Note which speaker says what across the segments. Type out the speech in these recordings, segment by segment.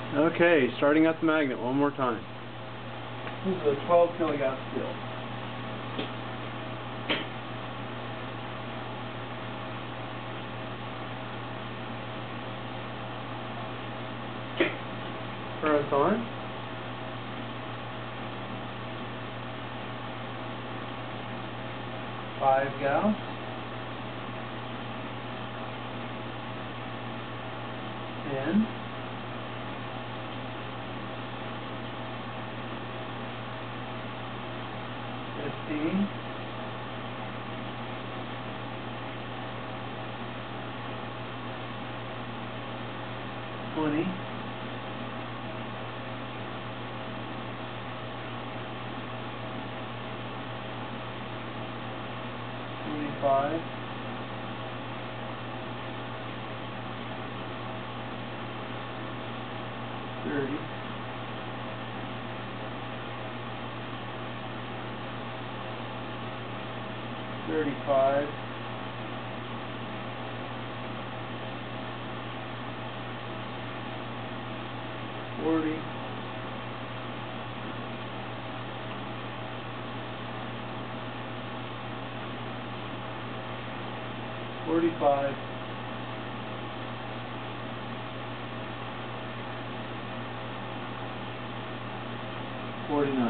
Speaker 1: Okay, starting up the magnet one more time.
Speaker 2: This is a 12 kilogauss field.
Speaker 1: Press on.
Speaker 2: Five gauss. And 15. 20. 25. 30. 35. 40. 45. 49.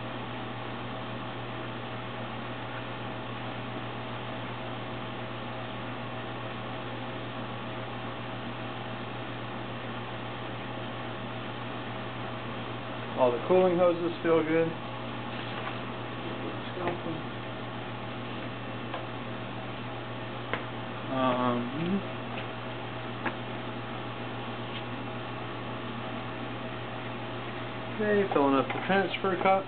Speaker 1: All the cooling hoses feel good. Okay, filling up the transfer cup.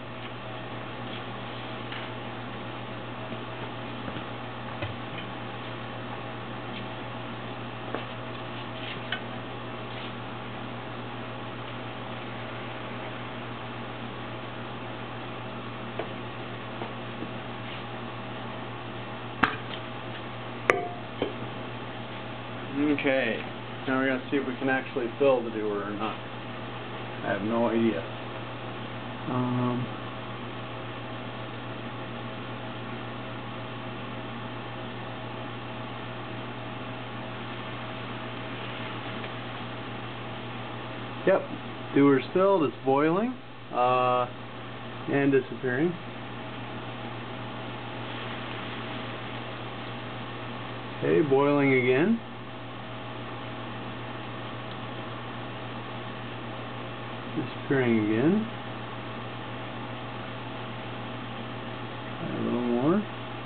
Speaker 1: Okay, now we're going to see if we can actually fill the dewar or not. I have no idea. Yep, dewar's filled, it's boiling and disappearing. Okay, boiling again. Disappearing again. A little more.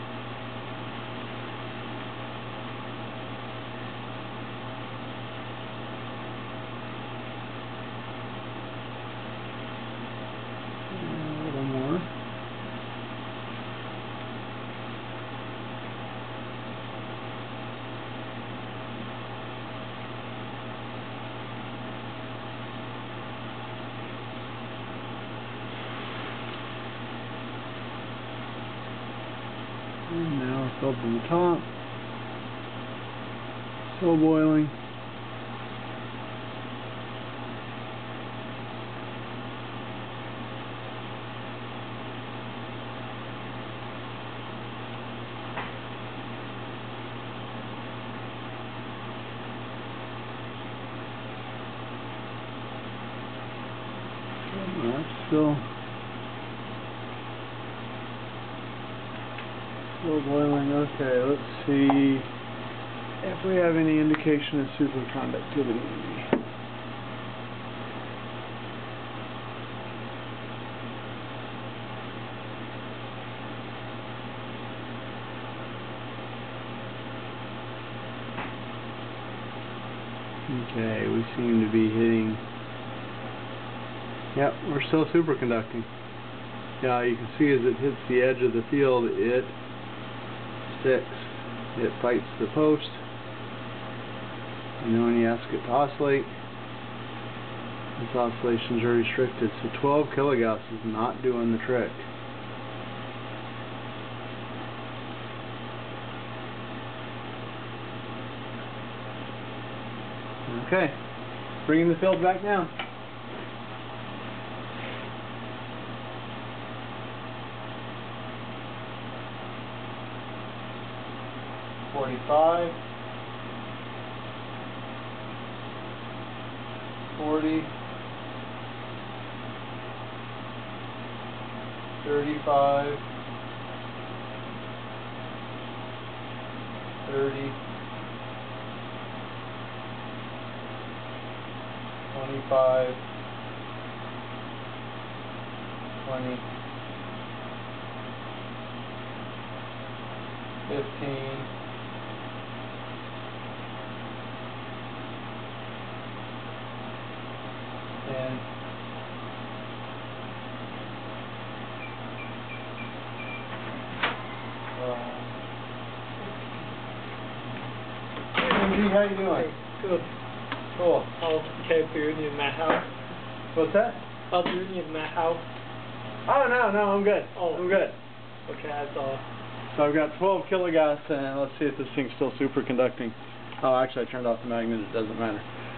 Speaker 1: A little more. And now it's filled from the top. Still boiling. Still boiling. Okay, let's see if we have any indication of superconductivity. Okay, we seem to be hitting. Yep, we're still superconducting. Yeah, you can see as it hits the edge of the field, it sticks. It fights the post. And then when you ask it to oscillate, its oscillations are restricted. So 12 kilogauss is not doing the trick. Okay. Bringing the field back down.
Speaker 2: $45, $40, $35, $30, $25, $20, $15, $10, Hey, how you doing?
Speaker 3: Good.
Speaker 2: Cool.
Speaker 3: How's the doing in my house?
Speaker 2: What's that?
Speaker 3: How's doing in my house?
Speaker 1: Oh, no, I'm good.
Speaker 3: Oh.
Speaker 1: I'm good.
Speaker 3: Okay, that's all.
Speaker 1: So I've got 12 kilogauss, and let's see if this thing's still superconducting. Oh, actually, I turned off the magnet. It doesn't matter.